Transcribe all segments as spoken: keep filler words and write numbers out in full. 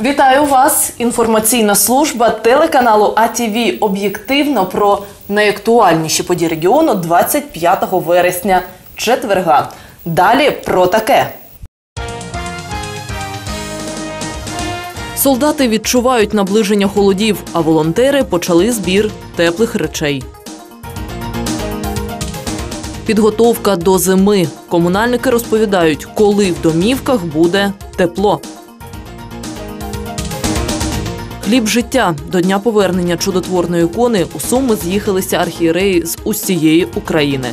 Вітаю вас! Інформаційна служба телеканалу А Ті Ві об'єктивно про найактуальніші події регіону двадцять п'ятого вересня, четверга. Далі про таке. Солдати відчувають наближення холодів, а волонтери почали збір теплих речей. Підготовка до зими. Комунальники розповідають, коли в домівках буде тепло. Хліб життя. До дня повернення чудотворної ікони у Суми з'їхалися архієреї з усієї України.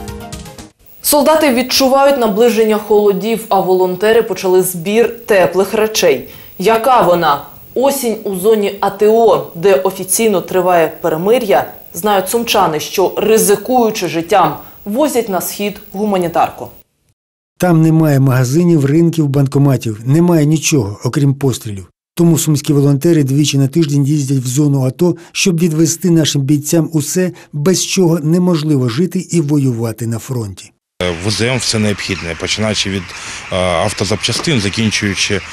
Солдати відчувають наближення холодів, а волонтери почали збір теплих речей. Яка вона? Осінь у зоні А Те О, де офіційно триває перемир'я, знають сумчани, що, ризикуючи життям, возять на схід гуманітарку. Там немає магазинів, ринків, банкоматів, немає нічого, окрім пострілів. Тому сумські волонтери двічі на тиждень їздять в зону АТО, щоб відвести нашим бійцям усе, без чого неможливо жити і воювати на фронті. Веземо все необхідне, починаючи від е, автозапчастин, закінчуючи е,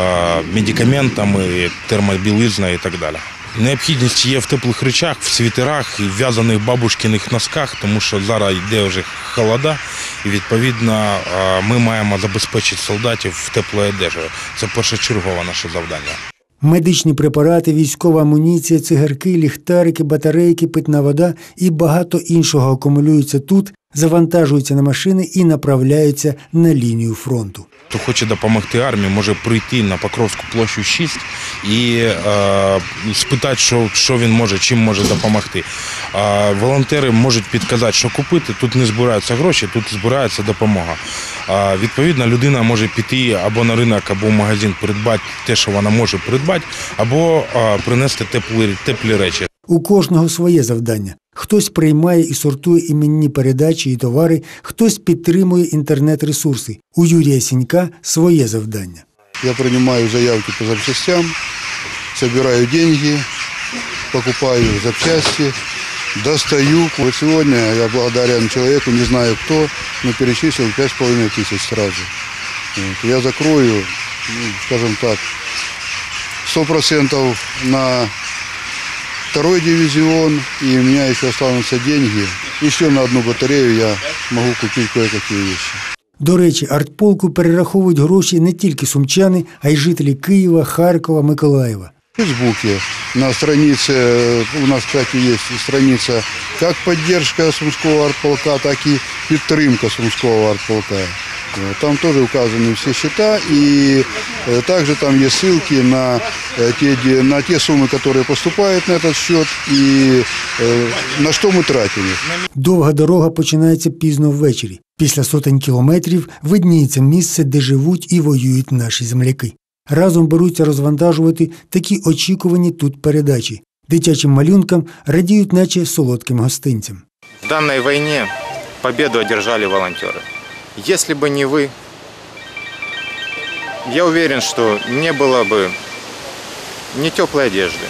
медикаментами, термобілизною і так далі. Необхідність є в теплих речах, в світерах і в'язаних бабушкиних носках, тому що зараз йде вже холода, і відповідно ми маємо забезпечити солдатів теплою одежею. Це першочергове наше завдання. Медичні препарати, військова амуніція, цигарки, ліхтарики, батарейки, питна вода і багато іншого акумулюються тут, завантажуються на машини і направляються на лінію фронту. Хто хоче допомогти армії, може прийти на Покровську площу шість і е, спитати, що, що він може, чим може допомогти. Е, волонтери можуть підказати, що купити. Тут не збираються гроші, тут збирається допомога. Е, відповідно, людина може піти або на ринок, або в магазин, придбати те, що вона може придбати, або е, принести теплі, теплі речі. У кожного своє завдання. Хтось приймає і сортує іменні передачі і товари, хтось підтримує інтернет-ресурси. У Юрія Сінька своє завдання. Я приймаю заявки по запчастям, збираю гроші, покупаю запчасти, достаю. Вот сьогодні я благодарен чоловіку, не знаю хто, но перечислив п'ять з половиною тисяч сразу. Вот. Я закрою, ну, скажем так, сто процентов на второй дивизион, и у меня еще останутся деньги. Еще на одну батарею я могу купить кое-какие вещи. До речі, артполку перераховують гроші не тільки сумчани, а й жителі Києва, Харкова, Миколаєва. В Фейсбуке на странице, у нас, кстати, есть страница как поддержка Сумского артполка, так и підтримка Сумского артполка. Там тоже указаны все счета, и также там есть ссылки на те, на те суммы, которые поступают на этот счет, и на что мы тратим их. Довга дорога починається пізно ввечері. Після сотень кілометрів видніється місце, де живуть і воюють наші земляки. Разом беруться розвантажувати такі очікувані тут передачі. Дитячим малюнкам радіють наче солодким гостинцям. В данной войне победу одержали волонтеры. Если бы не вы, я уверен, что не было бы ни теплой одежды,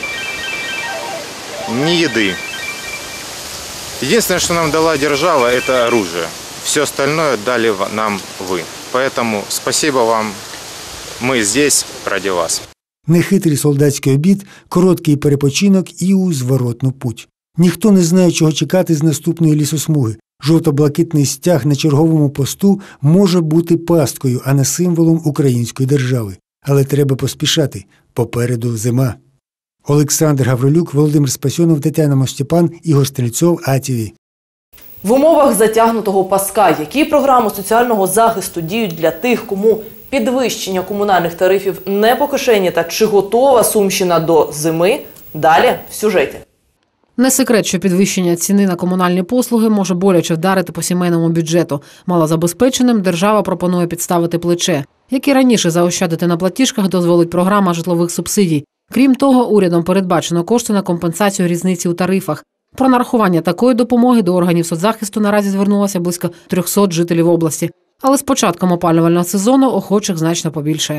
ни еды. Единственное, что нам дала держава, это оружие. Все остальное дали нам вы. Поэтому спасибо вам. Ми здесь ради вас. Нехитрий солдатський обід, короткий перепочинок і у зворотну путь. Ніхто не знає, чого чекати з наступної лісосмуги. Жовто-блакитний стяг на черговому посту може бути пасткою, а не символом української держави. Але треба поспішати. Попереду зима. Олександр Гаврилюк, Володимир Спасьонов, Тетяна Мостепан, Ігор Стрільцов, А Ті Ві. В умовах затягнутого паска, які програми соціального захисту діють для тих, кому підвищення комунальних тарифів не по кишені, та чи готова Сумщина до зими? Далі в сюжеті. Не секрет, що підвищення ціни на комунальні послуги може боляче вдарити по сімейному бюджету. Малозабезпеченим держава пропонує підставити плече. Як і раніше, заощадити на платіжках дозволить програма житлових субсидій. Крім того, урядом передбачено кошти на компенсацію різниці у тарифах. Про нарахування такої допомоги до органів соцзахисту наразі звернулося близько трьохсот жителів області. Але з початком опалювального сезону охочих значно побільшає.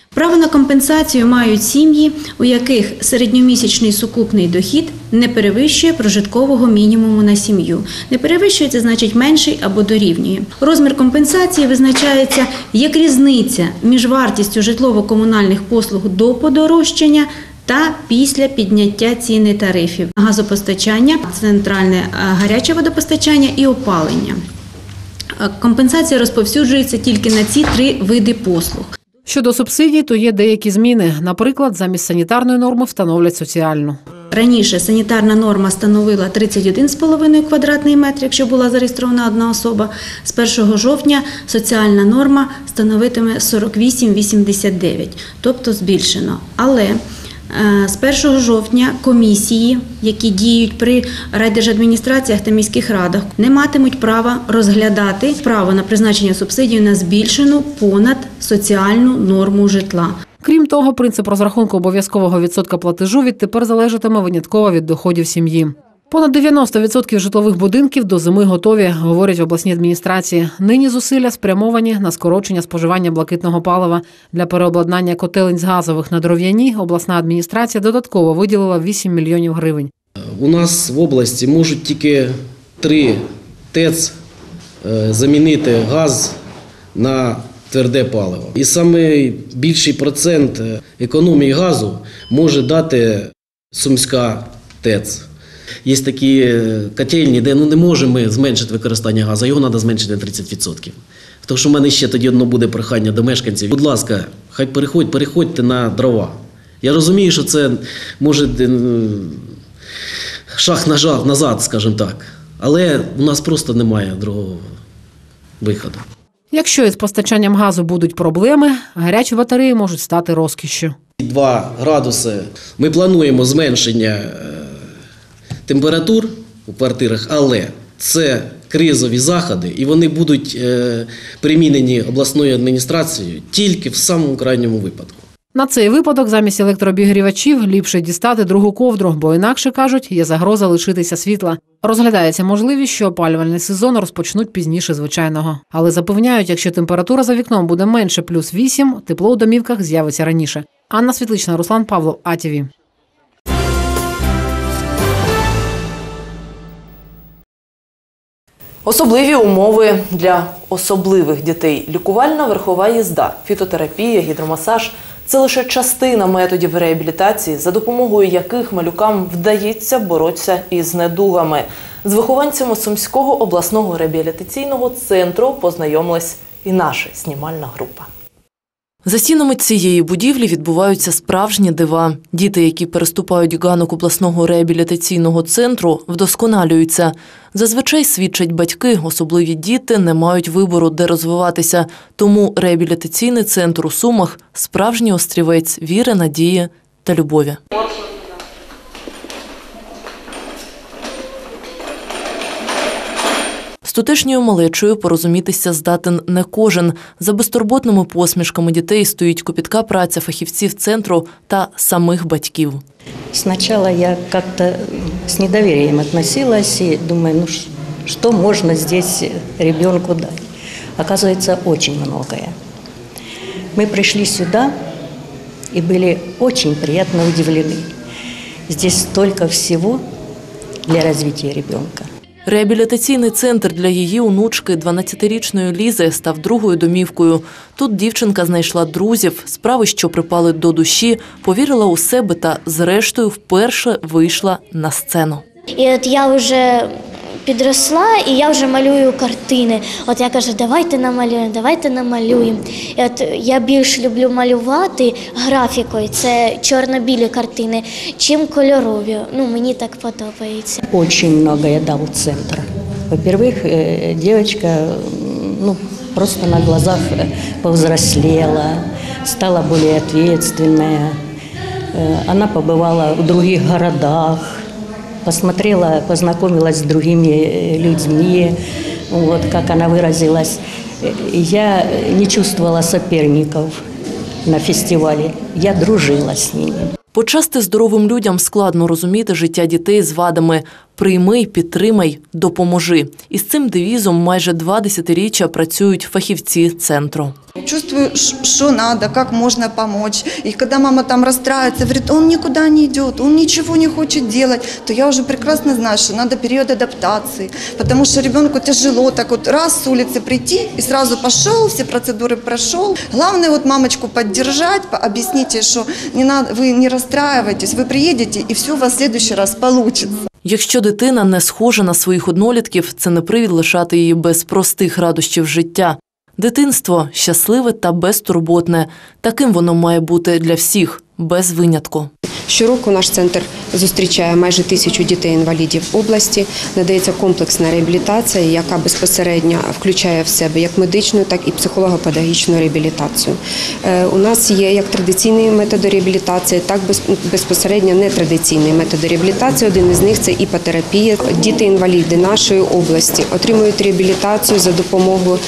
Право на компенсацію мають сім'ї, у яких середньомісячний сукупний дохід не перевищує прожиткового мінімуму на сім'ю. Не перевищує – це значить менший або дорівнює. Розмір компенсації визначається як різниця між вартістю житлово-комунальних послуг до подорожчання та після підняття ціни тарифів – газопостачання, центральне гаряче водопостачання і опалення. Компенсація розповсюджується тільки на ці три види послуг. Щодо субсидій, то є деякі зміни. Наприклад, замість санітарної норми встановлять соціальну. Раніше санітарна норма становила тридцять один цілих п'ять десятих квадратний метр, якщо була зареєстрована одна особа. З першого жовтня соціальна норма становитиме сорок вісім цілих вісімдесят дев'ять, тобто збільшено. Але з першого жовтня комісії, які діють при райдержадміністраціях та міських радах, не матимуть права розглядати право на призначення субсидії на збільшену понад соціальну норму житла. Крім того, принцип розрахунку обов'язкового відсотка платежу відтепер залежатиме винятково від доходів сім'ї. Понад дев'яносто відсотків житлових будинків до зими готові, говорять в обласній адміністрації. Нині зусилля спрямовані на скорочення споживання блакитного палива. Для переобладнання котелень з газових на дров'яні обласна адміністрація додатково виділила вісім мільйонів гривень. У нас в області можуть тільки три ТЕЦ замінити газ на тверде паливо. І саме більший процент економії газу може дати Сумська ТЕЦ. Є такі котельні, де ну, не можемо ми зменшити використання газу, його треба зменшити на тридцять відсотків. Тому що в мене ще тоді одно буде прохання до мешканців. Будь ласка, хай переходь, переходьте на дрова. Я розумію, що це може шаг назад, скажімо так. Але у нас просто немає другого виходу. Якщо із постачанням газу будуть проблеми, гарячі батареї можуть стати розкішшю. Два градуси. Ми плануємо зменшення температур у квартирах, але це кризові заходи, і вони будуть е, примінені обласною адміністрацією тільки в самому крайньому випадку. На цей випадок замість електрообігрівачів ліпше дістати другу ковдру, бо інакше, кажуть, є загроза лишитися світла. Розглядається можливість, що опалювальний сезон розпочнуть пізніше звичайного. Але запевняють, якщо температура за вікном буде менше плюс вісім, тепло у домівках з'явиться раніше. Анна Світлична, Руслан Павлов, А Т В. Особливі умови для особливих дітей. Лікувальна верхова їзда, фітотерапія, гідромасаж – це лише частина методів реабілітації, за допомогою яких малюкам вдається боротися із недугами. З вихованцями Сумського обласного реабілітаційного центру познайомилась і наша знімальна група. За стінами цієї будівлі відбуваються справжні дива. Діти, які переступають ганок обласного реабілітаційного центру, вдосконалюються. Зазвичай, свідчать батьки, особливі діти не мають вибору, де розвиватися. Тому реабілітаційний центр у Сумах – справжній острівець віри, надії та любові. З тутешньою малечою порозумітися здатен не кожен. За безтурботними посмішками дітей стоїть копітка праця фахівців центру та самих батьків. Сначала я как-то с недоверием относилась и думаю, ну что можно здесь ребенку дать. Оказывается, очень многое. Мы пришли сюда и были очень приятно удивлены. Здесь столько всего для развития ребенка. Реабілітаційний центр для її онучки, дванадцятирічної Лізи, став другою домівкою. Тут дівчинка знайшла друзів, справи, що припали до душі, повірила у себе та, зрештою, вперше вийшла на сцену. І от я вже підросла, і я вже малюю картини. От я кажу, давайте намалюємо, давайте намалюємо. І от я більш люблю малювати графікою, це чорно-білі картини, чим кольорові. Ну, мені так подобається. Очень многое дал центр. Во-первых, девочка ну, просто на глазах повзрослела, стала более ответственная. Она побывала в других городах. Посмотрела, познакомилась с другими людьми, вот, как она выразилась. Я не чувствовала соперников на фестивале, я дружила с ними. Почасти здоровим людям складно розуміти життя дітей з вадами. «Прийми, підтримай, допоможи». Із цим девізом майже два десятиріччя працюють фахівці центру. Чувствую, что надо, как можно помочь. И когда мама там расстраивается, говорит, он никуда не идет, он ничего не хочет делать, то я уже прекрасно знаю, что надо период адаптации. Потому что ребенку тяжело так вот раз с улицы прийти и сразу пошел, все процедуры прошел. Главное вот мамочку поддержать, объясните, что не надо, вы не расстраивайтесь, вы приедете и все у вас в следующий раз получится. Якщо дитина не схожа на своїх однолітків, це не привід лишати її без простих радощів життя. Дитинство – щасливе та безтурботне. Таким воно має бути для всіх, без винятку. Щороку наш центр зустрічає майже тисячу дітей-інвалідів області. Надається комплексна реабілітація, яка безпосередньо включає в себе як медичну, так і психолого-педагогічну реабілітацію. У нас є як традиційні методи реабілітації, так і безпосередньо нетрадиційні методи реабілітації. Один із них – це іпотерапія. Діти-інваліди нашої області отримують реабілітацію за допомогою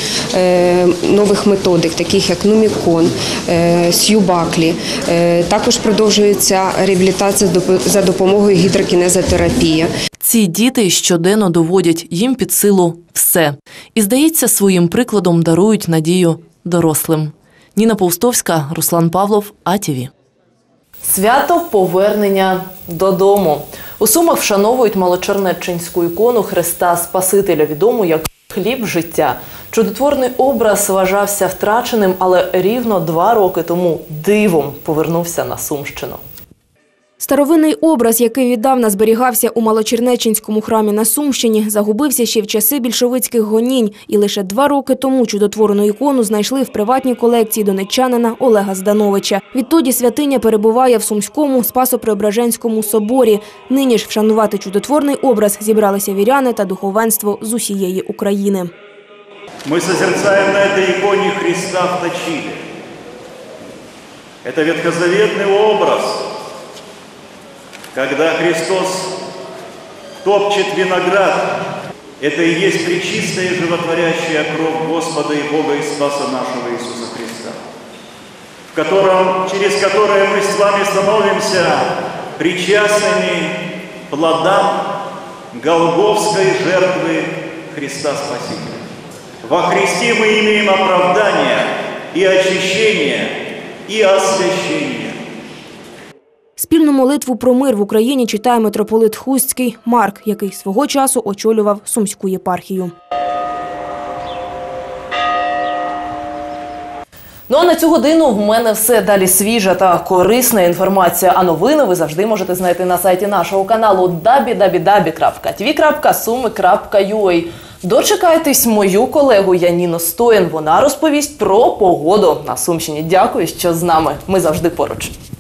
нових методик, таких як Нумікон, Сью-Баклі. Також продовжується реабілітація за допомогою гідрокінезотерапії. Ці діти щоденно доводять їм під силу все. І, здається, своїм прикладом дарують надію дорослим. Ніна Повстовська, Руслан Павлов, А Т В. Свято повернення додому. У Сумах вшановують малочернеччинську ікону Христа Спасителя, відому як «Хліб життя». Чудотворний образ вважався втраченим, але рівно два роки тому дивом повернувся на Сумщину. Старовинний образ, який віддавна зберігався у Малочернеччинському храмі на Сумщині, загубився ще в часи більшовицьких гонінь. І лише два роки тому чудотворну ікону знайшли в приватній колекції донеччанина Олега Здановича. Відтоді святиня перебуває в Сумському Спасо-Преображенському соборі. Нині ж вшанувати чудотворний образ зібралися віряни та духовенство з усієї України. Ми созерцаємо на цій іконі Христа в точилі. Це ветхозаветний образ. Когда Христос топчет виноград, это и есть пречистая животворящая кровь Господа и Бога и Спаса нашего Иисуса Христа, в котором, через которое мы с вами становимся причастными плодам голгофской жертвы Христа Спасителя. Во Христе мы имеем оправдание и очищение, и освящение. Спільну молитву про мир в Україні читає митрополит Хустський Марк, який свого часу очолював Сумську єпархію. Ну а на цю годину в мене все. Далі свіжа та корисна інформація. А новини ви завжди можете знайти на сайті нашого каналу дабл ю дабл ю дабл ю крапка ті ві крапка суми крапка ю а. Дочекайтесь мою колегу Яніну Стоян. Вона розповість про погоду на Сумщині. Дякую, що з нами. Ми завжди поруч.